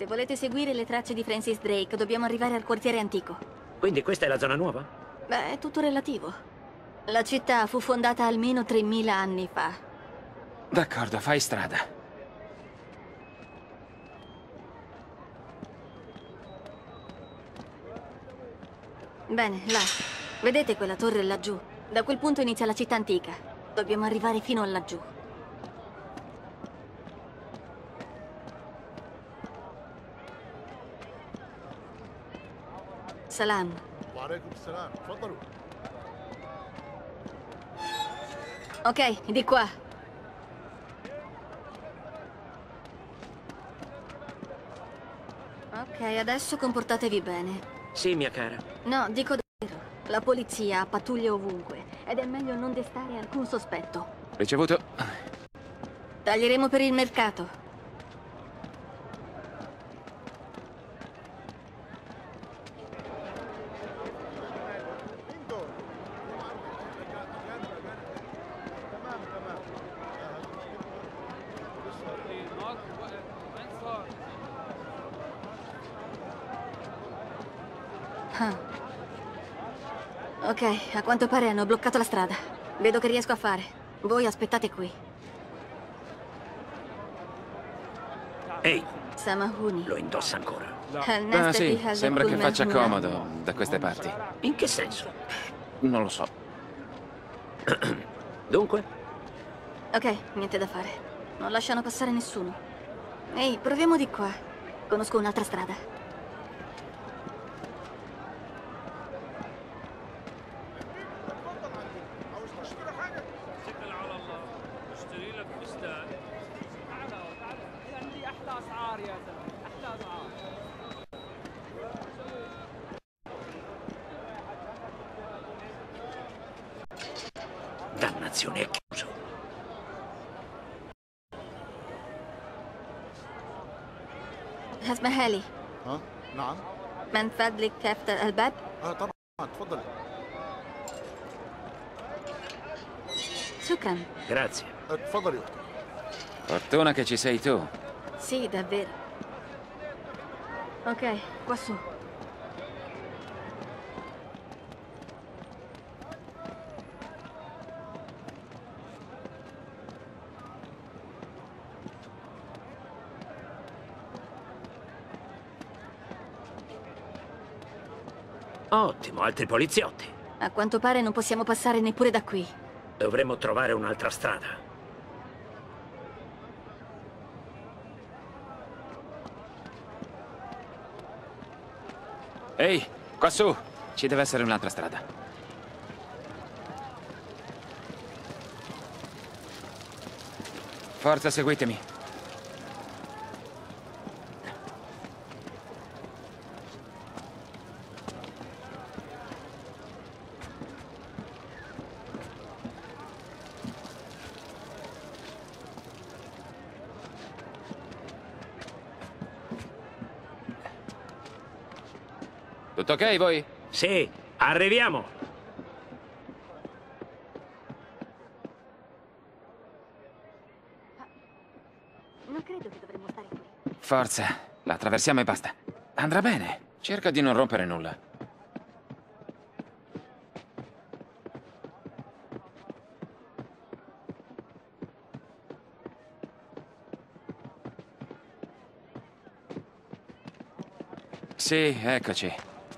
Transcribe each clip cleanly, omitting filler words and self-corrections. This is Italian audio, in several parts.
Se volete seguire le tracce di Francis Drake, dobbiamo arrivare al quartiere antico. Quindi questa è la zona nuova? Beh, è tutto relativo. La città fu fondata almeno 3000 anni fa. D'accordo, fai strada. Bene, là. Vedete quella torre laggiù? Da quel punto inizia la città antica. Dobbiamo arrivare fino a laggiù. Salam. Ok, di qua. Ok, adesso comportatevi bene. Sì, mia cara. No, dico davvero. La polizia pattuglia ovunque ed è meglio non destare alcun sospetto. Ricevuto. Taglieremo per il mercato. Ok, a quanto pare hanno bloccato la strada. Vedo che riesco a fare. Voi aspettate qui. Ehi, Samahuni. lo indossa ancora. Ah sì, sembra che faccia comodo da queste parti. In che senso? Non lo so. Dunque? Ok, niente da fare. Non lasciano passare nessuno. Ehi, proviamo di qua. Conosco un'altra strada. Dannazione, è chiuso. اسمها لي ها؟ نعم. من فضلك افتح الباب. طبعا تفضلي. شكرا. Grazie. تفضلي اختي. Fortuna che ci sei tu. Sì, davvero. Ok, qua su. Ottimo, altri poliziotti. A quanto pare non possiamo passare neppure da qui. Dovremmo trovare un'altra strada. Ehi, qua su. Ci deve essere un'altra strada. Forza, seguitemi. Tutto ok, voi? Sì, arriviamo. Non credo che dovremmo stare qui. Forza, la attraversiamo e basta. Andrà bene. Cerca di non rompere nulla. Sì, eccoci.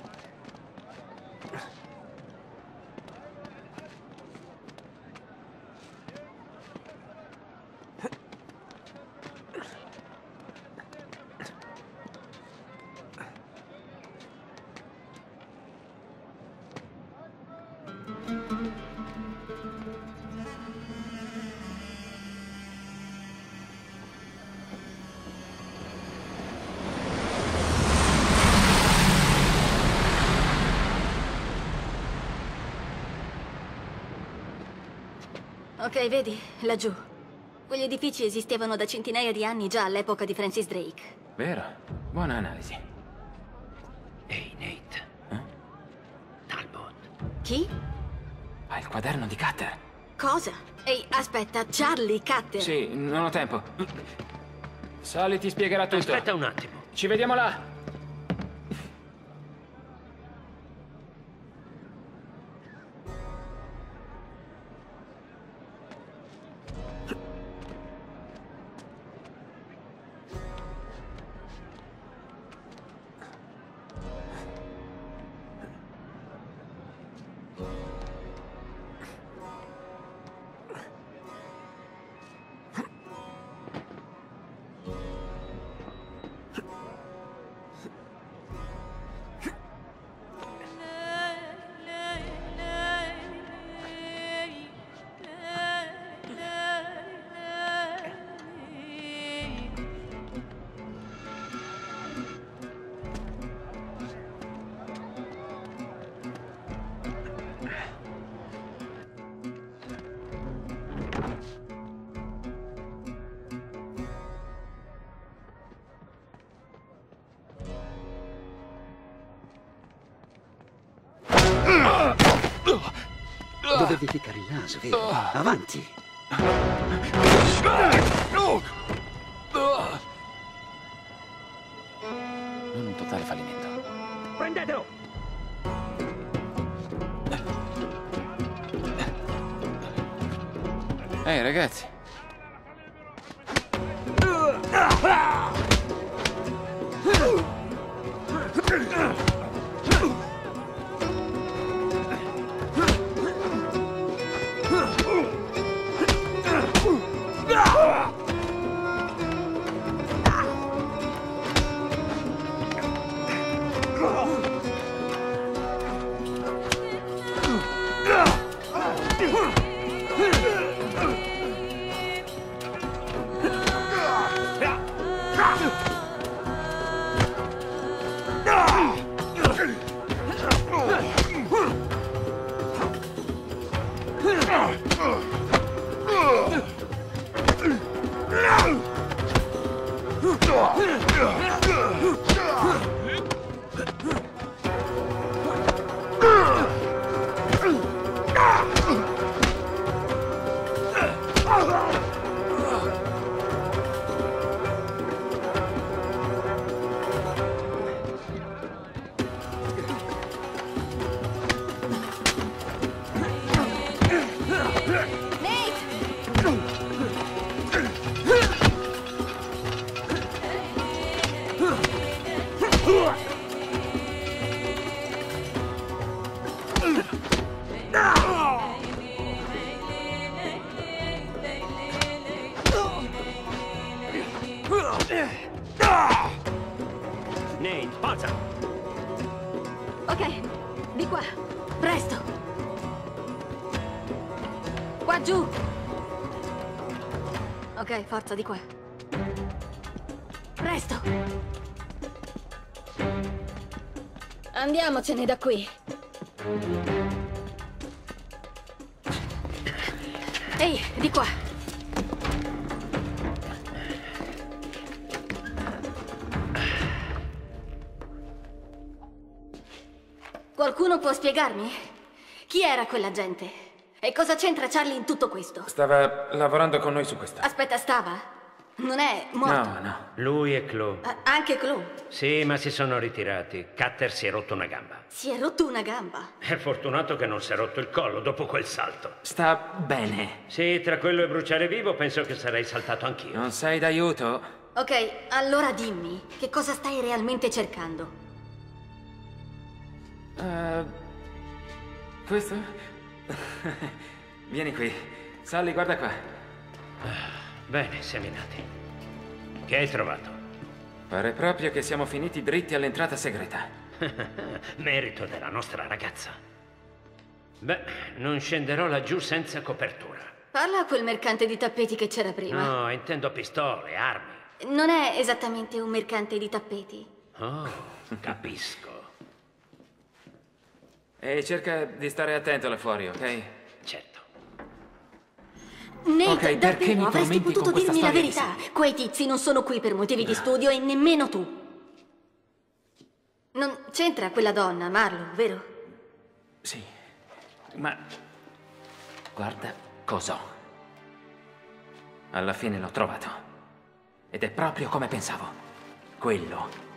Ok, vedi? Laggiù. Quegli edifici esistevano da centinaia di anni già all'epoca di Francis Drake. Vero? Buona analisi. Ehi, Nate. Talbot. Chi? Ha il quaderno di Cutter. Cosa? Ehi, aspetta, Charlie Cutter. Sì, non ho tempo. Sally ti spiegherà tutto. Aspetta un attimo. Ci vediamo là! Dovevi piccare il naso, vero? Avanti! Non un totale fallimento. Prendetelo! Ehi, ragazzi. Nate, pazza! Ok, di qua. Presto. Qua giù. Ok, forza, di qua. Presto. Andiamocene da qui. Ehi, di qua. Qualcuno può spiegarmi? Chi era quella gente? E cosa c'entra Charlie in tutto questo? Stava lavorando con noi su questa. Aspetta, stava? Non è morto? No, no. Lui e Chloe. Anche Chloe. Sì, ma si sono ritirati. Cutter si è rotto una gamba. Si è rotto una gamba. È fortunato che non si è rotto il collo dopo quel salto. Sta bene. Sì, tra quello e bruciare vivo penso che sarei saltato anch'io. Non sei d'aiuto? Ok, allora dimmi, che cosa stai realmente cercando? Questo? Vieni qui. Sally, guarda qua. Bene, seminati. Che hai trovato? Pare proprio che siamo finiti dritti all'entrata segreta. Merito della nostra ragazza. Beh, non scenderò laggiù senza copertura. Parla a quel mercante di tappeti che c'era prima. No, intendo pistole, armi. Non è esattamente un mercante di tappeti. Oh, capisco. E cerca di stare attento là fuori, ok? Certo. Nate, Ok, perché davvero, mi avresti tormenti potuto con questa dirmi la storia di verità. Quei tizi non sono qui per motivi di studio e nemmeno tu. Non c'entra quella donna, Marlo, vero? Sì, ma guarda cos'ho. Alla fine l'ho trovato. Ed è proprio come pensavo. Quello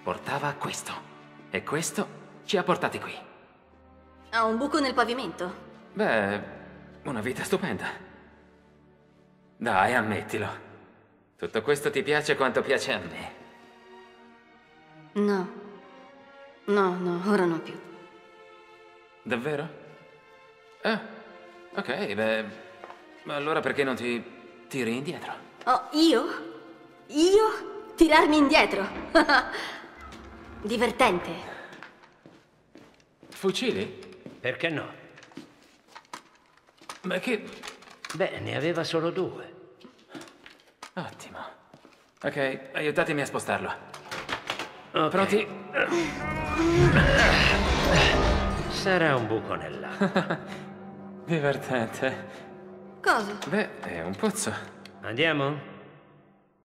portava a questo. E questo ci ha portati qui. Ha un buco nel pavimento. Beh, una vita stupenda. Dai, ammettilo. Tutto questo ti piace quanto piace a me. No. No, ora no più. Davvero? Ah, ok, beh... allora perché non ti tiri indietro? Oh, io? Io? Tirarmi indietro? Divertente. Fucili? Perché no? Ma che... Beh, ne aveva solo 2. Ottimo. Ok, aiutatemi a spostarlo. Ok. Pronti? Sarà un buco nell'acqua. Divertente. Cosa? Beh, è un pozzo. Andiamo?